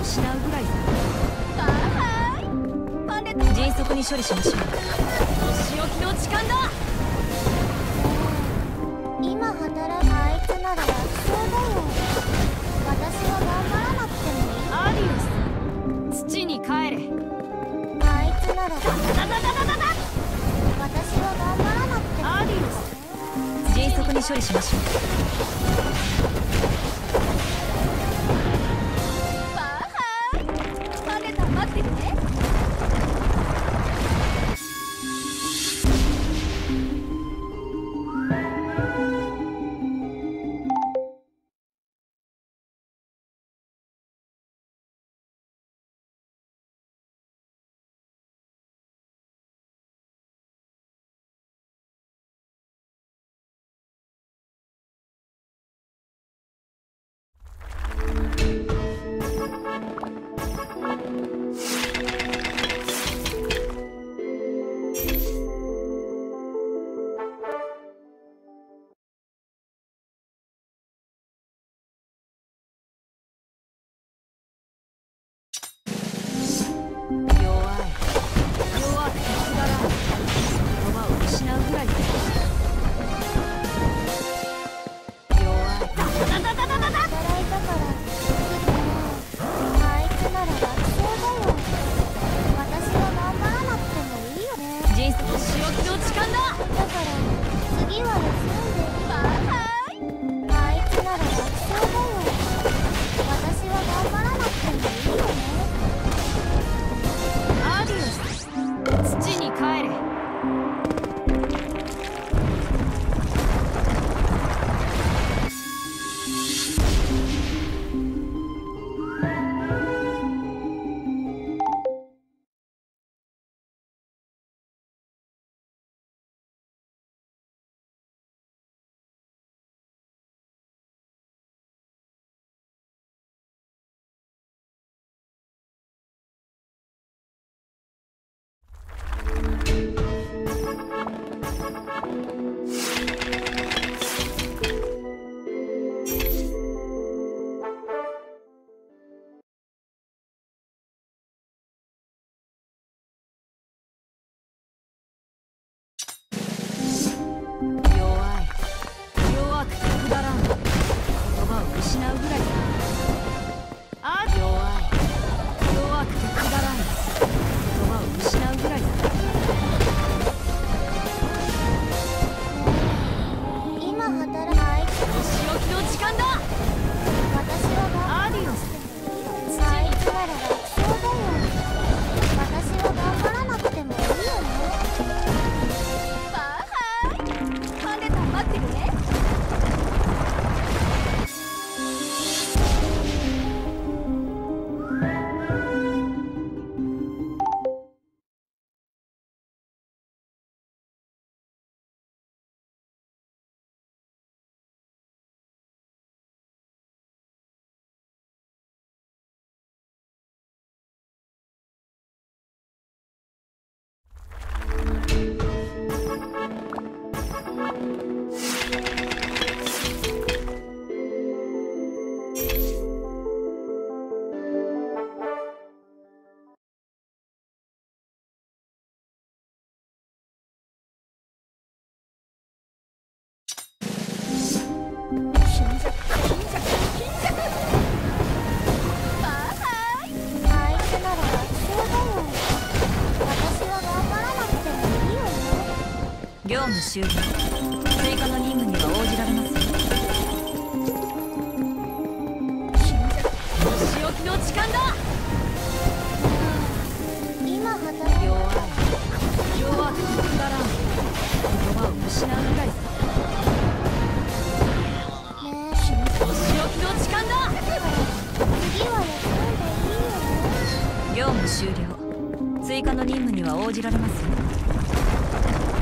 失うぐらいさ。 はーい。パネタ迅速に処理しましょう。 とっておきの時間だ。 今働くあいつなら楽勝だよ。私は頑張らなくてもいい。 アディオス。土に帰れ。 あいつならダダダダダダダ。 私は頑張らなくてもアディオス。 迅速に処理しましょう。 はーい。パネタ待っててね。 業務終了。追加の任務には応じられますよ。 お仕置きの時間だ。 今働く弱くてくだらん。言葉を失うぐらいさ。 ねお仕置きの時間だ。 次は休んでいいよね。 業務終了。追加の任務には応じられますよ。